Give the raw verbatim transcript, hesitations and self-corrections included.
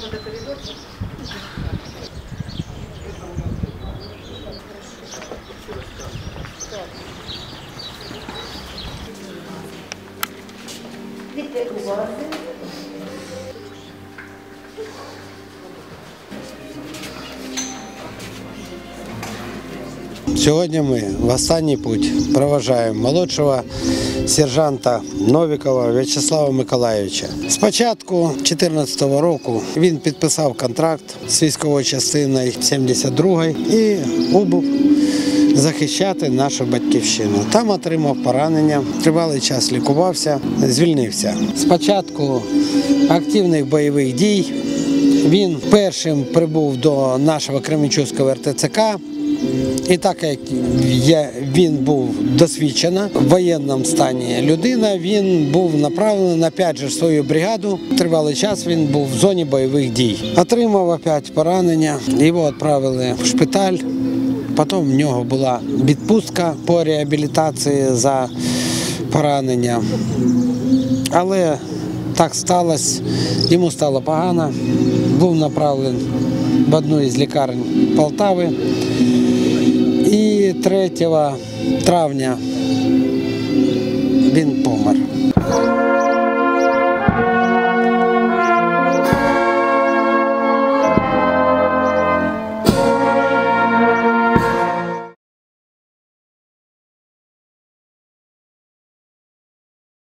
Сьогодні ми в останній путь проважаємо молодшого сержанта Новікова В'ячеслава Миколайовича. Спочатку дві тисячі чотирнадцятого року він підписав контракт з військовою частиною сімдесят другої і убув захищати нашу батьківщину. Там отримав поранення, тривалий час лікувався, звільнився. Спочатку активних бойових дій. Він першим прибув до нашого Кременчуцького ер те це ка. І так як він був досвідчена в воєнному стані людина, він був направлений на опять же свою бригаду. Тривалий час він був в зоні бойових дій. Отримав опять поранення, його відправили в шпиталь. Потім в нього була відпустка по реабілітації за поранення. Але так сталося, йому стало погано, був направлений в одну із лікарень Полтави. І третього травня він помер.